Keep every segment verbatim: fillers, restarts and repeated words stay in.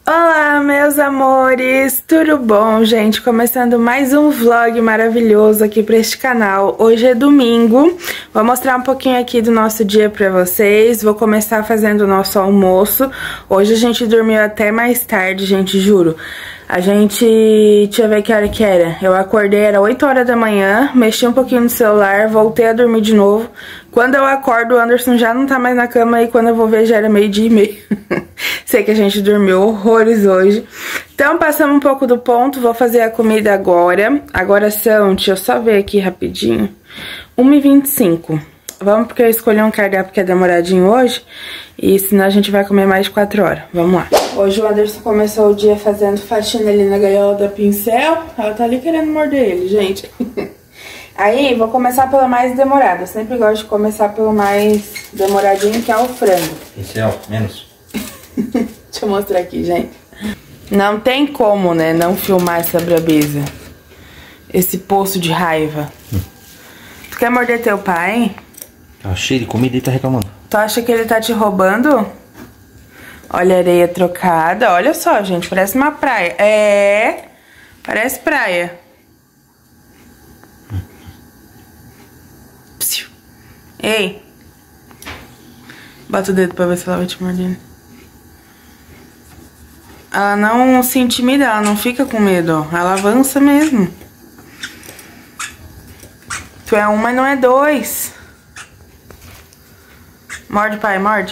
Olá, meus amores, tudo bom, gente? Começando mais um vlog maravilhoso aqui pra este canal. Hoje é domingo, vou mostrar um pouquinho aqui do nosso dia pra vocês. Vou começar fazendo o nosso almoço. Hoje a gente dormiu até mais tarde, gente, juro. A gente... deixa eu ver que hora que era. Eu acordei, era oito horas da manhã, mexi um pouquinho no celular, voltei a dormir de novo. Quando eu acordo, o Anderson já não tá mais na cama e quando eu vou ver já era meio-dia e meio. Sei que a gente dormiu horrores hoje. Então, passamos um pouco do ponto, vou fazer a comida agora. Agora são, deixa eu só ver aqui rapidinho, uma e vinte e cinco. Vamos, porque eu escolhi um cardápio que é demoradinho hoje, e senão a gente vai comer mais de quatro horas. Vamos lá. Hoje o Anderson começou o dia fazendo faxina ali na gaiola da Pincel. Ela tá ali querendo morder ele, gente. Aí, vou começar pelo mais demorado. Eu sempre gosto de começar pelo mais demoradinho, que é o frango. Pincel, menos. Deixa eu mostrar aqui, gente. Não tem como, né, não filmar essa brabeza. Esse poço de raiva. Hum. Tu quer morder teu pai? Tá cheio de comida e tá reclamando. Tu acha que ele tá te roubando? Olha a areia trocada. Olha só, gente, parece uma praia. É, parece praia. Hum. Psiu. Ei. Bota o dedo pra ver se ela vai te morder. Ela não se intimida, ela não fica com medo, ó. Ela avança mesmo. Tu é um, mas não é dois. Morde, pai, morde.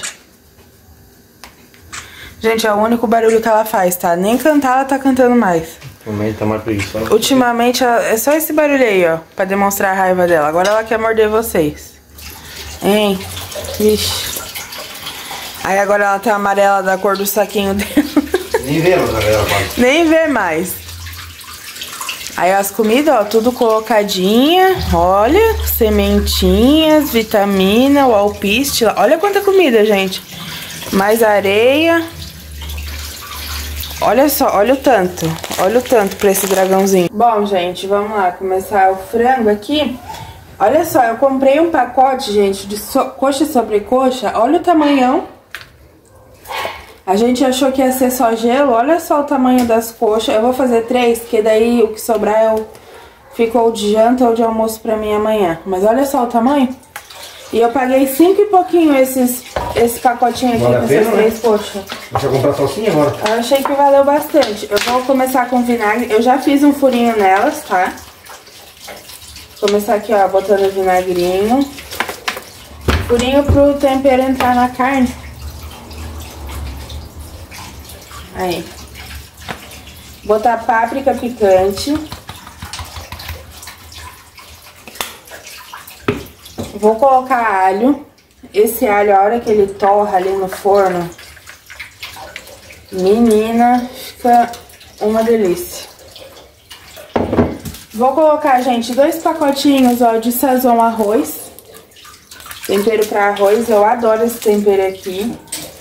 Gente, é o único barulho que ela faz, tá? Nem cantar ela tá cantando mais. Ultimamente tá mais preguiçosa. Ultimamente, ela... é só esse barulho aí, ó, pra demonstrar a raiva dela. Agora ela quer morder vocês. Hein? Vixe. Aí agora ela tá amarela da cor do saquinho dela. Nem vê mais agora, quase. Nem vê mais. Aí as comidas, ó, tudo colocadinha. Olha, sementinhas, vitamina, o alpiste. Olha quanta comida, gente. Mais areia. Olha só, olha o tanto. Olha o tanto pra esse dragãozinho. Bom, gente, vamos lá começar o frango aqui. Olha só, eu comprei um pacote, gente, de so coxa sobre coxa. Olha o tamanhão. A gente achou que ia ser só gelo, olha só o tamanho das coxas. Eu vou fazer três, porque daí o que sobrar eu fico ou de janta ou de almoço pra mim amanhã. Mas olha só o tamanho. E eu paguei cinco e pouquinho esses, esse pacotinho aqui com essas três coxas. Você vai comprar salsinha agora? Eu achei que valeu bastante. Eu vou começar com vinagre. Eu já fiz um furinho nelas, tá? Vou começar aqui, ó, botando vinagrinho. Furinho pro tempero entrar na carne. Aí, botar páprica picante. Vou colocar alho. Esse alho, a hora que ele torra ali no forno, menina, fica uma delícia. Vou colocar, gente, dois pacotinhos, ó, de sazon arroz. Tempero para arroz, eu adoro esse tempero aqui.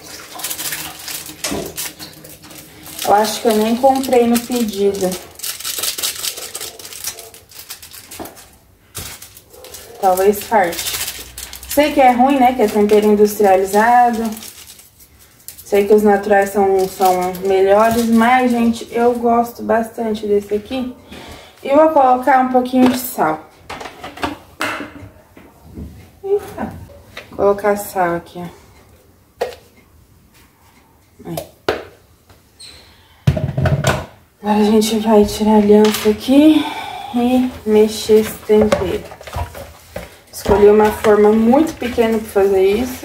Eu acho que eu nem comprei no pedido. Talvez farte. Sei que é ruim, né? Que é tempero industrializado. Sei que os naturais são, são melhores. Mas, gente, eu gosto bastante desse aqui. E vou colocar um pouquinho de sal. Eita. Vou colocar sal aqui, ó. Aí. Agora a gente vai tirar a aliança aqui e mexer esse tempero. Escolhi uma forma muito pequena para fazer isso.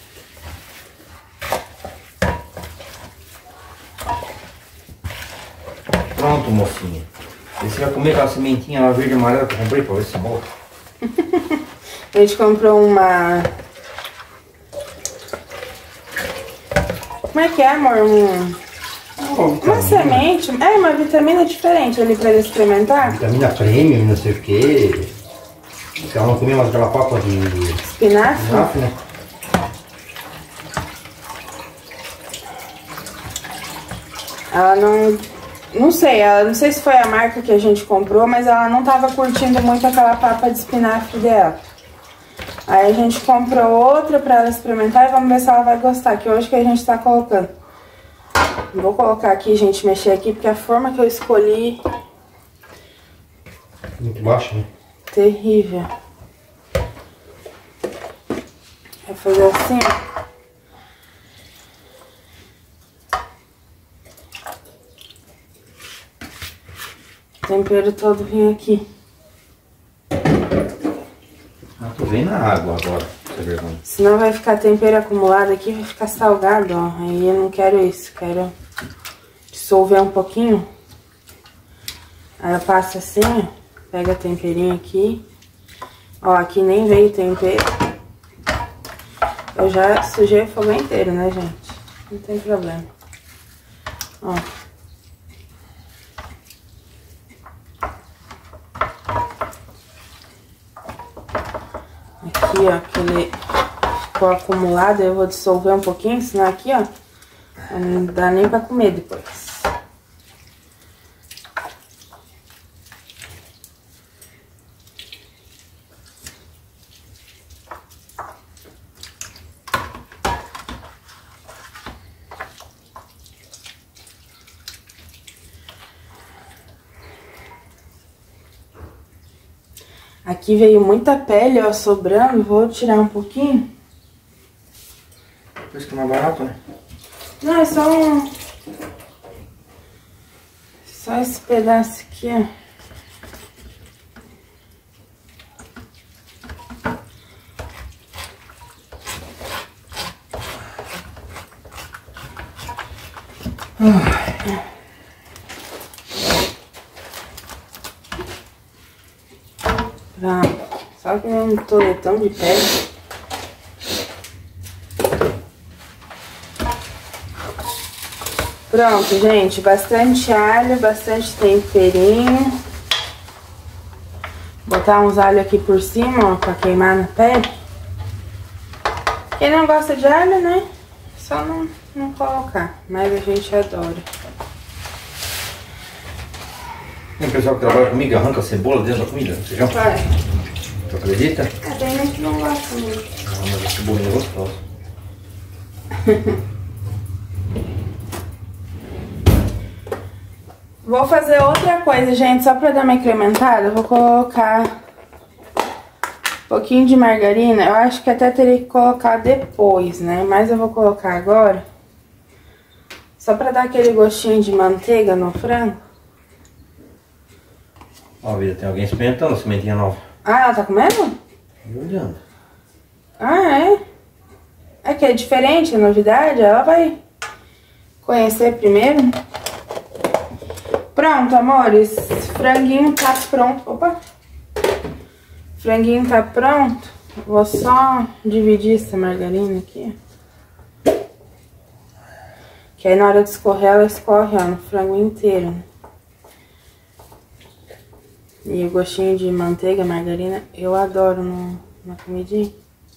Pronto, mocinha. Você vai comer aquela sementinha lá verde e amarela que eu comprei pra ver se boa. A gente comprou uma... Como é que é, amor? Um... Uma semente, é uma vitamina diferente ali pra ele experimentar. Vitamina premium, não sei o que. Se ela não comer mais aquela papa de espinafre, espinafre, né? Ela não... Não sei, ela, não sei se foi a marca que a gente comprou, mas ela não tava curtindo muito aquela papa de espinafre dela. Aí a gente comprou outra pra ela experimentar e vamos ver se ela vai gostar, que hoje que a gente tá colocando Vou colocar aqui, gente, mexer aqui, porque a forma que eu escolhi... Muito baixo, né? Terrível. Vou fazer assim, ó. O tempero todo vem aqui. Ah, tô vendo a água agora, essa vergonha. Senão vai ficar tempero acumulado aqui, vai ficar salgado, ó. Aí eu não quero isso, quero dissolver um pouquinho. Aí eu passo assim, ó. Pega temperinho aqui. Ó, aqui nem veio tempero. Eu já sujei o fogão inteiro, né, gente? Não tem problema. Ó. Aqui, ó, que ele ficou acumulado, eu vou dissolver um pouquinho, senão aqui, ó, não dá nem pra comer depois. Aqui veio muita pele, ó, sobrando. Vou tirar um pouquinho. Por isso que é mais barato, né? Não, é só um... Só esse pedaço aqui, ó. Ah. Pronto. Só que um toletão de pele. Pronto, gente. Bastante alho, bastante temperinho. Botar uns alhos aqui por cima, ó, pra queimar na pele. Quem não gosta de alho, né? Só não, não colocar. Mas a gente adora. Tem pessoal que trabalha comigo arranca a cebola dentro da comida, você já? Vai. Tu acredita? É, tem gente que não gosta muito. Ah, mas a cebolinha é gostosa. Vou fazer outra coisa, gente, só pra dar uma incrementada. Eu vou colocar um pouquinho de margarina. Eu acho que até teria que colocar depois, né? Mas eu vou colocar agora. Só pra dar aquele gostinho de manteiga no frango. Ó, vida, tem alguém experimentando a sementinha nova. Ah, ela tá comendo? E olhando. Ah, é? É que é diferente, é novidade. Ela vai conhecer primeiro. Pronto, amores. Franguinho tá pronto. Opa! Franguinho tá pronto. Vou só dividir essa margarina aqui. Que aí na hora de escorrer, ela escorre, ó, no frango inteiro, né? E o gostinho de manteiga, margarina, eu adoro no, na comidinha.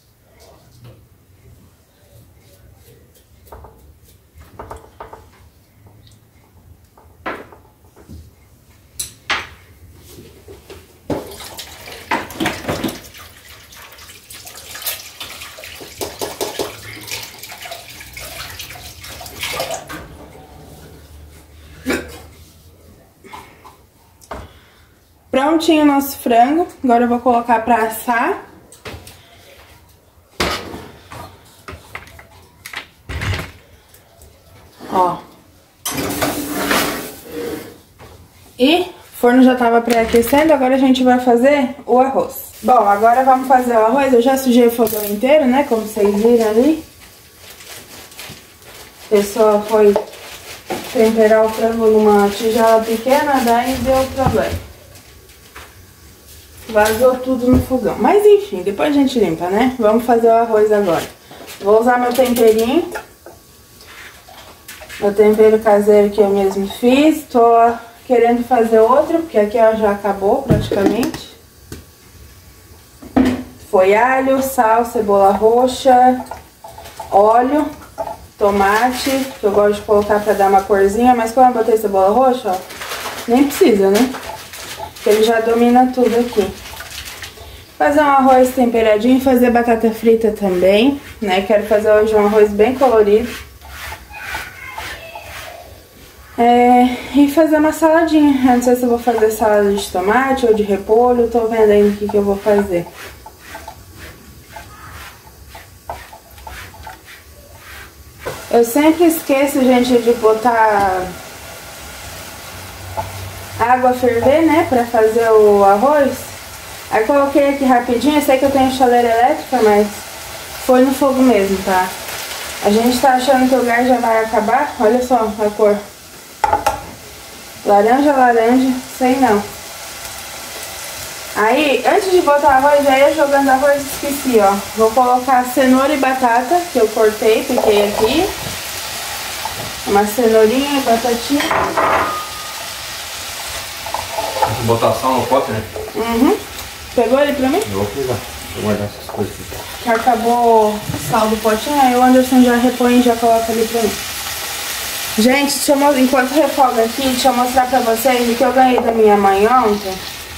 Prontinho o nosso frango. Agora eu vou colocar pra assar. Ó. E o forno já tava pré-aquecendo, agora a gente vai fazer o arroz. Bom, agora vamos fazer o arroz. Eu já sujei o fogão inteiro, né? Como vocês viram ali. A pessoa foi temperar o frango numa tigela pequena, daí deu problema. Vazou tudo no fogão. Mas enfim, depois a gente limpa, né? Vamos fazer o arroz agora. Vou usar meu temperinho. Meu tempero caseiro que eu mesmo fiz. Tô querendo fazer outro, porque aqui ó, já acabou praticamente. Foi alho, sal, cebola roxa, óleo, tomate, que eu gosto de colocar pra dar uma corzinha. Mas quando eu botei cebola roxa, ó, nem precisa, né? Porque ele já domina tudo aqui. Fazer um arroz temperadinho e fazer batata frita também, né? Quero fazer hoje um arroz bem colorido. É, e fazer uma saladinha. Eu não sei se eu vou fazer salada de tomate ou de repolho. Tô vendo ainda o que, que eu vou fazer. Eu sempre esqueço, gente, de botar água a ferver, né, pra fazer o arroz. Aí coloquei aqui rapidinho. Eu sei que eu tenho chaleira elétrica, mas foi no fogo mesmo, tá? A gente tá achando que o gás já vai acabar. Olha só a cor. Laranja, laranja, sei não. Aí, antes de botar arroz, já ia jogando arroz, esqueci, ó. Vou colocar cenoura e batata, que eu cortei, piquei aqui. Uma cenourinha e batatinha. Tem que botar sal no pote, né? Uhum. Pegou ele pra mim? Eu vou pegar. Vou guardar essas coisas aqui. Que acabou o sal do potinho, aí o Anderson já repõe e já coloca ali pra mim. Gente, deixa eu, enquanto refoga aqui, deixa eu mostrar pra vocês o que eu ganhei da minha mãe ontem.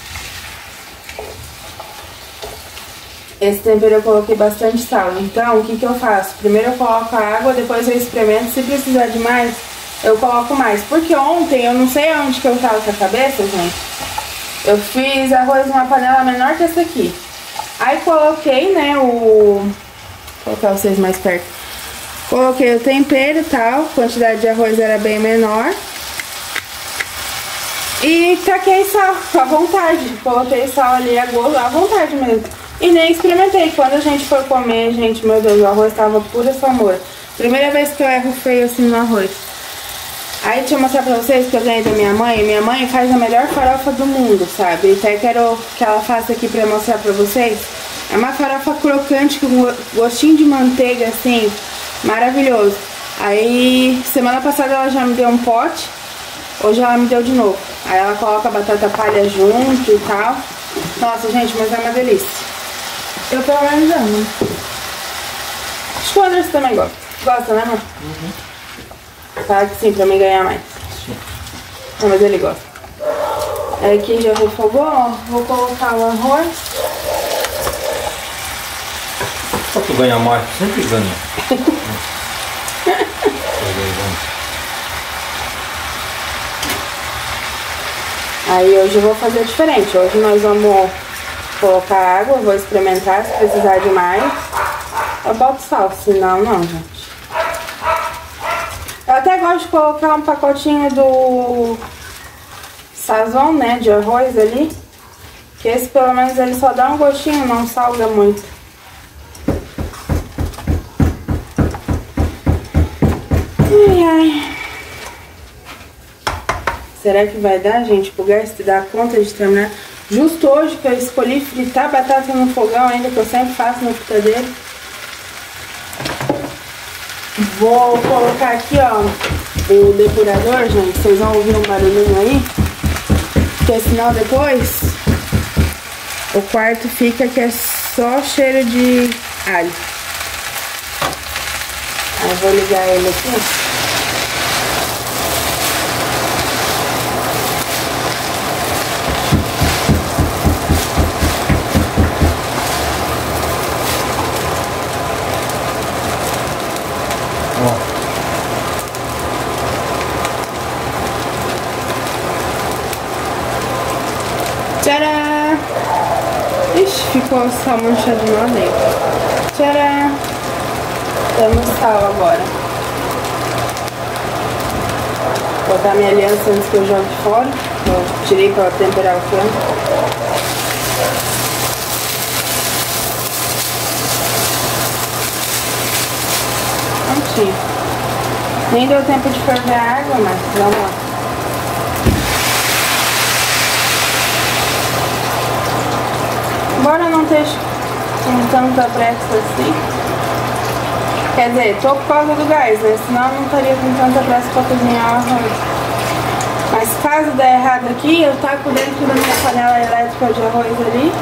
Esse tempero eu coloquei bastante sal, então o que que eu faço? Primeiro eu coloco a água, depois eu experimento, se precisar de mais, eu coloco mais. Porque ontem, eu não sei onde que eu tava com a cabeça, gente, eu fiz arroz numa panela menor que essa aqui. Aí coloquei, né, o... Vou colocar vocês mais perto. Coloquei o tempero e tal, a quantidade de arroz era bem menor. E taquei sal, à vontade. Coloquei sal ali a gosto, à vontade mesmo. E nem experimentei. Quando a gente foi comer, gente, meu Deus, o arroz tava pura amor. Primeira vez que eu erro feio assim no arroz. Aí deixa eu mostrar pra vocês que eu ganhei da minha mãe. Minha mãe faz a melhor farofa do mundo, sabe? Até quero que ela faça aqui pra mostrar pra vocês. É uma farofa crocante com gostinho de manteiga, assim, maravilhoso. Aí, semana passada ela já me deu um pote. Hoje ela me deu de novo. Aí ela coloca a batata palha junto e tal. Nossa, gente, mas é uma delícia. Eu pelo menos amo. Acho que o Anderson também gosta. Gosta, né, amor? Uhum. Fala que sim, pra mim ganhar mais. Sim. Não, mas ele gosta. Aí aqui já refogou, ó. Vou colocar o arroz. Só tu ganha mais, sempre ganha. Aí hoje eu vou fazer diferente. Hoje nós vamos colocar água, vou experimentar, se precisar de mais eu boto sal, senão não, gente. Eu até gosto de colocar um pacotinho do Sazon, né, de arroz ali. Que esse pelo menos ele só dá um gostinho, não salga muito. Ai, ai. Será que vai dar, gente, pro gás se dar conta de terminar? Justo hoje que eu escolhi fritar batata no fogão ainda, que eu sempre faço no fritadeiro. Vou colocar aqui, ó, o depurador, gente. Vocês vão ouvir um barulhinho aí. Porque senão depois o quarto fica que é só cheiro de alho. Aí eu vou ligar ele aqui. Tcharam! Ixi, ficou sal manchadinho lá dentro. Tcharam! Temos sal agora. Vou botar minha aliança antes que eu jogue fora. Eu tirei para temperar o frango. Prontinho. Nem deu tempo de ferver a água, mas vamos lá. Embora eu não esteja com tanta pressa assim. Quer dizer, tô por causa do gás, né? Senão eu não estaria com tanta pressa pra cozinhar o arroz. Mas caso der errado aqui, eu taco dentro da minha panela elétrica de arroz ali.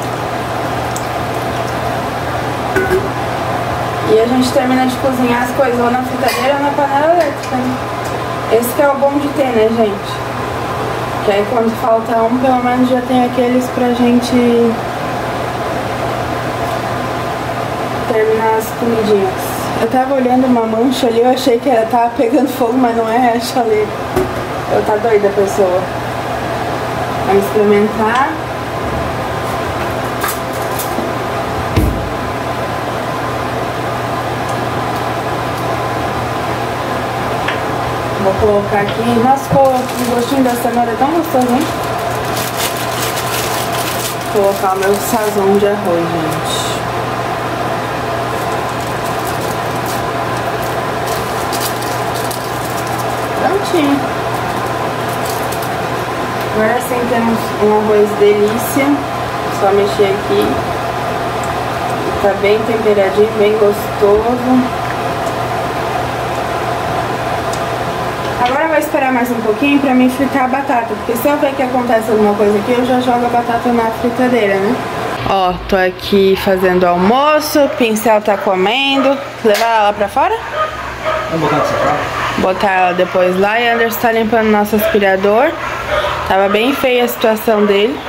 E a gente termina de cozinhar as coisas ou na fritadeira ou na panela elétrica, né? Esse que é o bom de ter, né, gente? Que aí quando falta um, pelo menos já tem aqueles pra gente terminar as comidinhas. Eu tava olhando uma mancha ali, eu achei que ela tava pegando fogo, mas não é, é a chaleira. Eu tá doida a pessoa. Vamos experimentar. Vou colocar aqui. Nossa, ficou o gostinho da cenoura tão gostoso, hein? Vou colocar o meu sazon de arroz, gente. Prontinho. Agora sim temos um arroz delícia. Só mexer aqui. Tá bem temperadinho, bem gostoso. Agora eu vou esperar mais um pouquinho pra mim fritar a batata, porque se eu ver que acontece alguma coisa aqui, eu já jogo a batata na fritadeira, né? Ó, tô aqui fazendo almoço, o pincel tá comendo. Levar ela lá pra fora? Vamos botar no sofá? Botar ela depois lá, e Anderson tá limpando nosso aspirador. Tava bem feia a situação dele.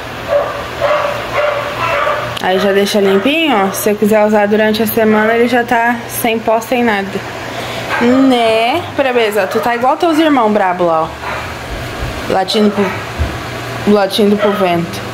Aí já deixa limpinho, ó. Se eu quiser usar durante a semana, ele já tá sem pó, sem nada. Né? Beleza, tu tá igual teus irmãos brabo lá, ó. Latindo pro... Latindo pro vento.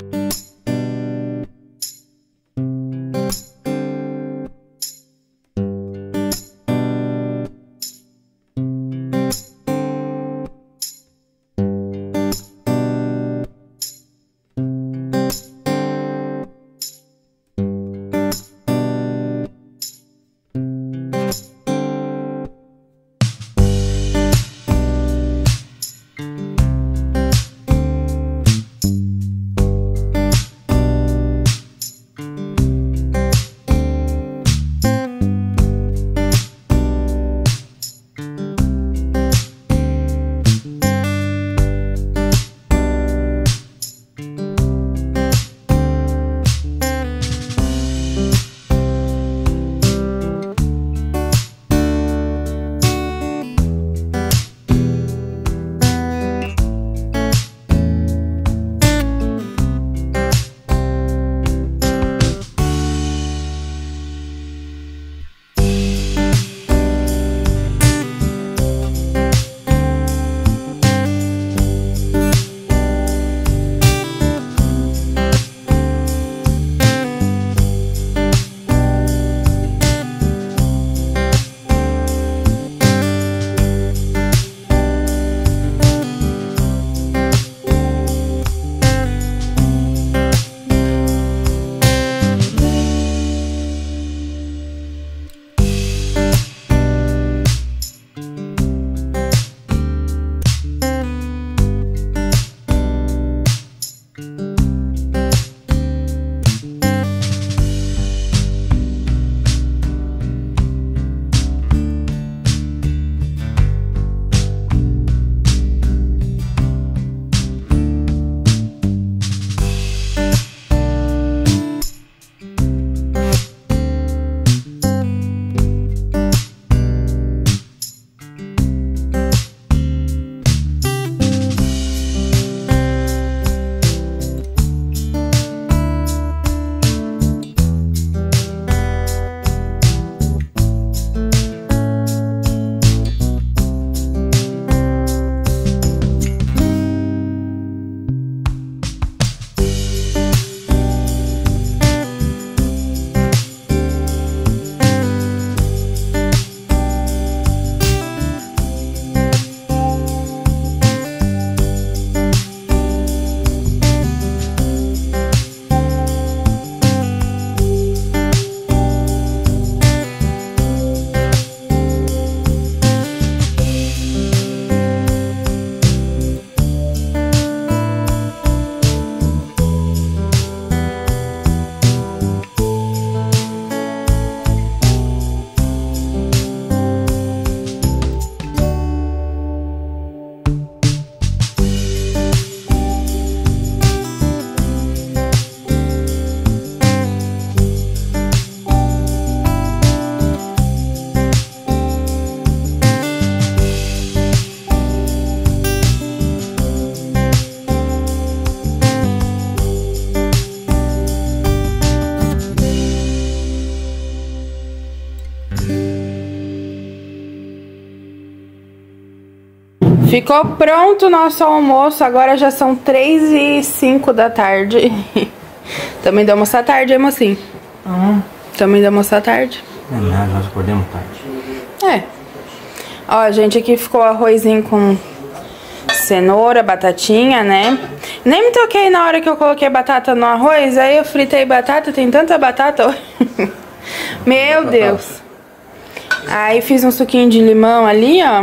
Ficou pronto o nosso almoço. Agora já são três e cinco da tarde. Também deu almoçar tarde, hein, mocinho? Uhum. Também deu almoçar tarde. Não é nada, nós acordamos tarde. É. Ó, gente, aqui ficou arrozinho com cenoura, batatinha, né? Nem me toquei na hora que eu coloquei batata no arroz. Aí eu fritei batata, tem tanta batata. Meu Deus. Aí fiz um suquinho de limão ali, ó.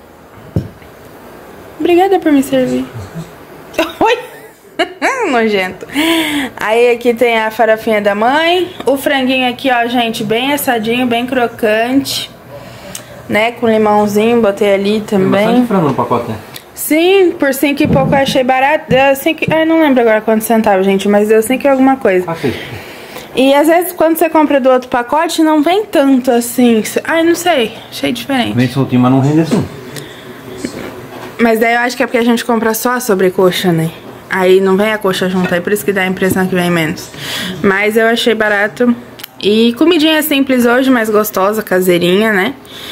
Obrigada por me servir. Oi! Nojento. Aí aqui tem a farofinha da mãe. O franguinho aqui, ó, gente, bem assadinho, bem crocante, né? Com limãozinho, botei ali também. Tem bastante frango no pacote, né? Sim, por cinco e pouco eu achei barato. Deu cinco... Eu não lembro agora quantos centavos, gente, mas deu cinco e alguma coisa. Ah, sim. E às vezes quando você compra do outro pacote, não vem tanto assim. Ai, não sei, achei diferente. Vem soltinho, mas não rende assim. Mas daí eu acho que é porque a gente compra só a sobrecoxa, né? Aí não vem a coxa junto, aí por isso que dá a impressão que vem menos. Mas eu achei barato. E comidinha simples hoje, mas gostosa, caseirinha, né?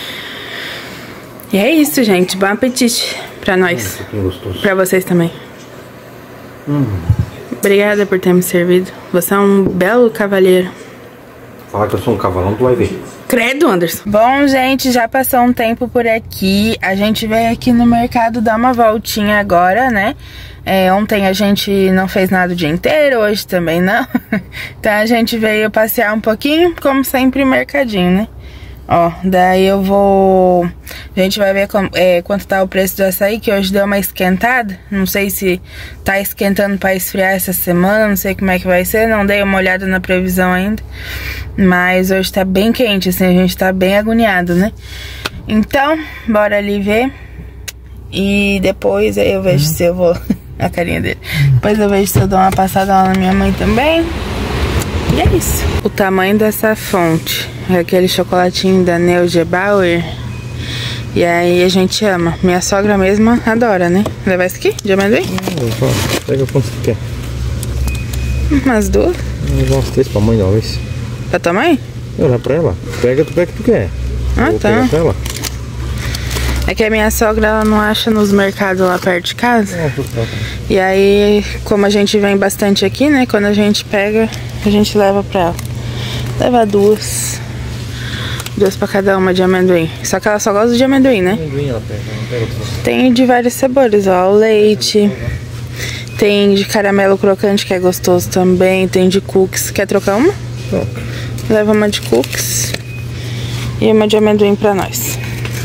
E é isso, gente. Bom apetite pra nós. Hum, gostoso. Pra vocês também. Hum. Obrigada por ter me servido. Você é um belo cavalheiro. Falar que eu sou um cavalão, tu vai ver. Credo, Anderson. Bom, gente, já passou um tempo por aqui. A gente veio aqui no mercado dar uma voltinha agora, né? É, ontem a gente não fez nada o dia inteiro, hoje também não. Então a gente veio passear um pouquinho, como sempre, mercadinho, né? Ó, daí eu vou... A gente vai ver como, é, quanto tá o preço do açaí, que hoje deu uma esquentada. Não sei se tá esquentando pra esfriar essa semana, não sei como é que vai ser. Não dei uma olhada na previsão ainda. Mas hoje tá bem quente, assim, a gente tá bem agoniado, né? Então, bora ali ver. E depois aí eu vejo se eu vou... A carinha dele. Depois eu vejo se eu dou uma passada lá na minha mãe também. E é isso. O tamanho dessa fonte é aquele chocolatinho da Neugebauer. E aí a gente ama. Minha sogra mesma adora, né? Levar esse aqui de amendoim? Hum, pega quanto você quer. Umas duas. Umas três pra mãe, talvez. Pra tua mãe? Eu já pra ela. Pega, tu pega o que tu quer. Ah, vou tá. Pegar pra ela. É que a minha sogra, ela não acha nos mercados lá perto de casa. Não, tudo bem. E aí, como a gente vem bastante aqui, né? Quando a gente pega, a gente leva pra ela. Leva duas. Duas pra cada uma de amendoim. Só que ela só gosta de amendoim, né? Amendoim ela pega, não pega outro. Tem de vários sabores, ó. O leite. Tem de caramelo crocante, que é gostoso também. Tem de cookies. Quer trocar uma? Troca. Leva uma de cookies. E uma de amendoim pra nós.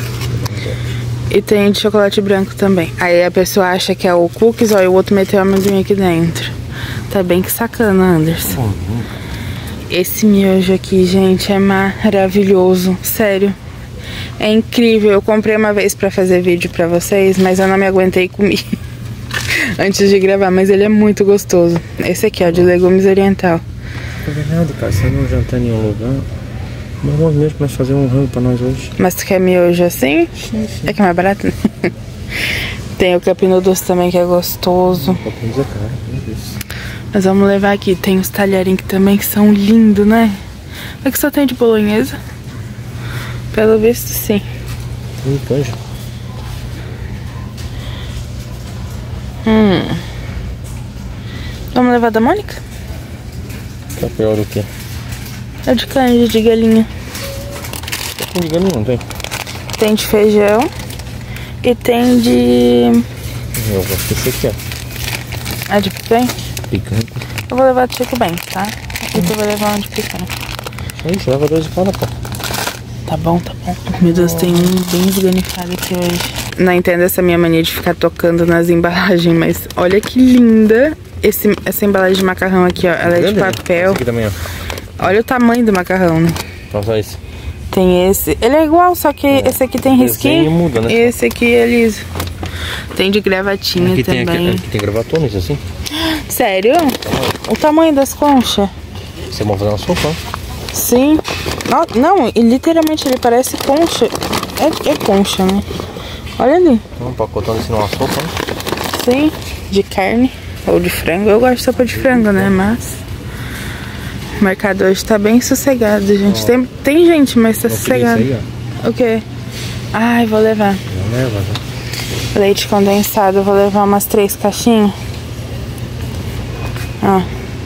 E tem de chocolate branco também. Aí a pessoa acha que é o cookies, ó, e o outro meteu o amendoim aqui dentro. Tá bem que sacana, Anderson. Esse miojo aqui, gente, é maravilhoso. Sério. É incrível. Eu comprei uma vez pra fazer vídeo pra vocês, mas eu não me aguentei e comi antes de gravar. Mas ele é muito gostoso. Esse aqui, ó, de legumes oriental. Não é nada, cara. Você não jantar em nenhum lugar. Mas nós mesmo vamos fazer um rango pra nós hoje. Mas tu quer miojo assim? Sim, sim. É que é mais barato, né? Tem o Cup Noodles também, que é gostoso. Cup Noodles é caro, meu Deus. Mas vamos levar aqui. Tem os talharinhos que também que são lindos, né? É que só tem de bolonhesa. Pelo visto, sim. Tem canja. Hum. Vamos levar da Mônica? Tá pior do que? É de canja, de galinha. Tem de galinha, não tem? Tem de feijão. E tem de... Eu gosto desse aqui, ó. É de picanha? Picanha. Eu vou levar de Chico Bem, tá? E tu vai levar um de picanha. É isso, leva dois de cada, pô. Tá bom, tá bom. Meu Deus, tem um bem esganifado aqui hoje. Não entendo essa minha mania de ficar tocando nas embalagens, mas olha que linda esse, essa embalagem de macarrão aqui, ó. Ela é de papel. Esse aqui também, ó. Olha o tamanho do macarrão, né? Então só esse. Tem esse. Ele é igual, só que é. esse aqui tem risquinho. Muda, né? Esse aqui é liso. Tem de gravatinha aqui também. Tem, aqui, aqui tem gravatones assim. Sério? O tamanho das conchas? Você vai fazer uma sopa? Sim. Não, não, e literalmente ele parece concha. É, é concha, né? Olha ali. Um pacotão assim numa sopa, né? Sim, de carne ou de frango. Eu gosto de sopa de frango, né? Mas o mercado hoje tá bem sossegado, gente. Oh. Tem, tem gente, mas tá sossegado. Aí, o quê? Ai, vou levar. Não leva, né? Leite condensado, eu vou levar umas três caixinhas. Ó.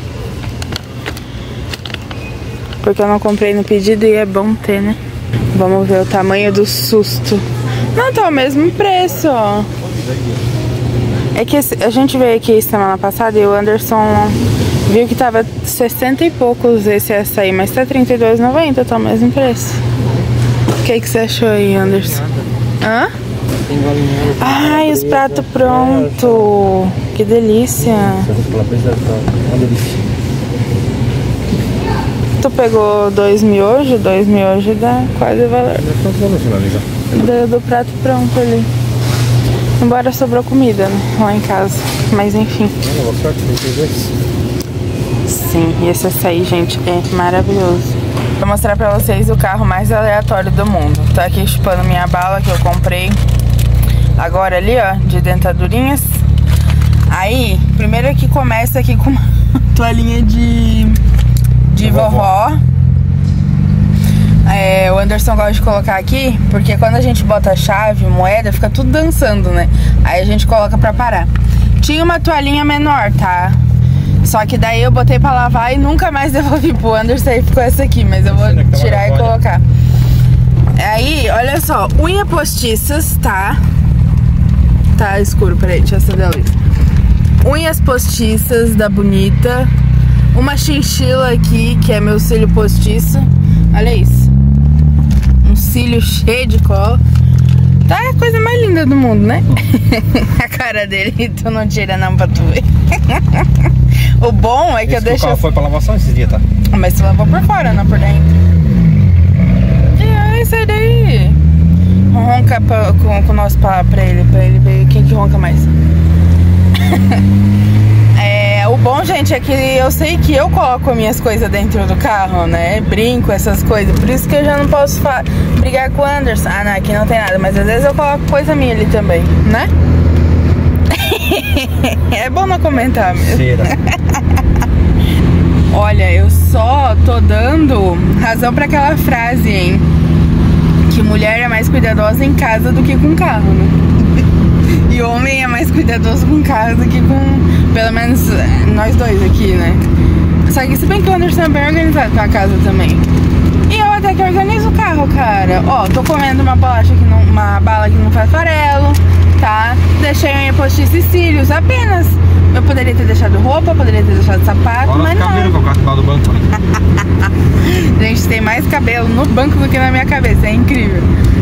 Porque eu não comprei no pedido e é bom ter, né? Vamos ver o tamanho do susto. Não, tá o mesmo preço, ó. É que a gente veio aqui semana passada e o Anderson viu que tava sessenta e poucos esse açaí, mas tá trinta e dois reais e noventa centavos, tá o mesmo preço. O que que você achou aí, Anderson? Hã? Ai, os pratos prontos. Que delícia. Tu pegou dois miojos? Dois miojos dá quase o valor do, do prato pronto ali. Embora sobrou comida, né, lá em casa. Mas enfim. Sim, e esse açaí, gente, é maravilhoso. Vou mostrar pra vocês o carro mais aleatório do mundo. Tô aqui chupando minha bala que eu comprei agora ali, ó, de dentadurinhas. Aí, primeiro que começa aqui com uma toalhinha de, de vovó. É, o Anderson gosta de colocar aqui, porque quando a gente bota a chave, moeda, fica tudo dançando, né? Aí a gente coloca pra parar. Tinha uma toalhinha menor, tá? Só que daí eu botei pra lavar e nunca mais devolvi pro Anderson e ficou essa aqui, mas eu vou tirar e colocar. Aí, olha só, unha postiças, tá? Tá escuro, peraí, deixa eu acender a luz. Unhas postiças da Bonita. Uma chinchila aqui, que é meu cílio postiço. Olha isso. Um cílio cheio de cola. Tá a coisa mais linda do mundo, né? A cara dele, tu não tira não pra tu ver. O bom é que esse eu deixo... O carro foi pra lavação esses dias, tá? Mas tu lavou por fora, não por dentro. E aí, sai daí. Ronca pra, com, com o nosso pá pra ele, pra ele ver quem que ronca mais. É, o bom, gente, é que eu sei que eu coloco minhas coisas dentro do carro, né? Brinco, essas coisas. Por isso que eu já não posso brigar com o Anderson. Ah, não, aqui não tem nada. Mas às vezes eu coloco coisa minha ali também, né? É bom não comentar mesmo. Olha, eu só tô dando razão pra aquela frase, hein? Que mulher é mais cuidadosa em casa do que com carro, né? E homem é mais cuidadoso com carro do que com... Pelo menos nós dois aqui, né? Só que se bem que o Anderson é bem organizado com a casa também. E eu até que organizo o carro, cara. Ó, tô comendo uma bolacha que não... Uma bala que não faz farelo, tá? Deixei unha postiça e cílios, apenas. Eu poderia ter deixado roupa, poderia ter deixado sapato, olha, mas não. Cabelo com o carro do banco. Gente, tem mais cabelo no banco do que na minha cabeça, é incrível.